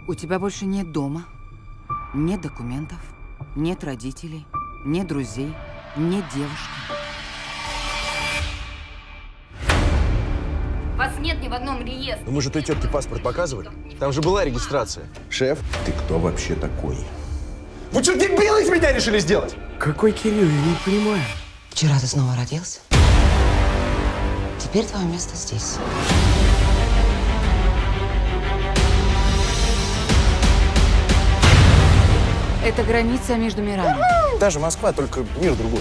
У тебя больше нет дома, нет документов, нет родителей, нет друзей, нет девушки. Вас нет ни в одном реестре. Ну мы же той тетке паспорт показывали. Там же была регистрация. Шеф. Ты кто вообще такой? Вы что, дебилы из меня решили сделать? Какой Кирилл? Я не понимаю. Вчера ты снова родился. Теперь твое место здесь. Это граница между мирами. Даже Москва, только мир другой.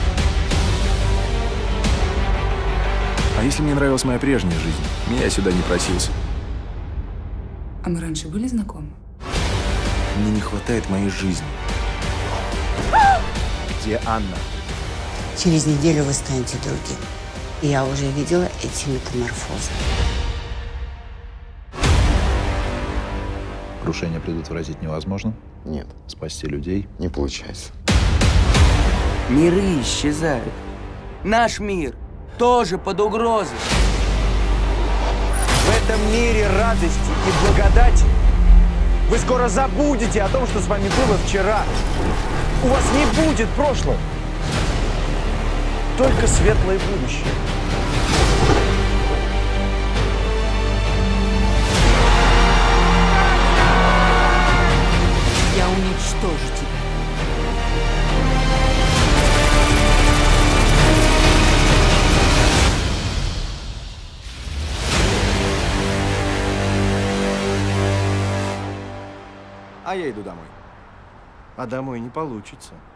А если мне нравилась моя прежняя жизнь? Я сюда не просился. А мы раньше были знакомы? Мне не хватает моей жизни. Где Анна? Через неделю вы станете другим. Я уже видела эти метаморфозы. Крушение предотвратить невозможно? Нет, Спасти людей? не получается. Миры исчезают. Наш мир тоже под угрозой. В этом мире радости и благодати вы скоро забудете о том, что с вами было вчера. У вас не будет прошлого, только светлое будущее. Я уничтожу тебя. А я иду домой. А домой не получится.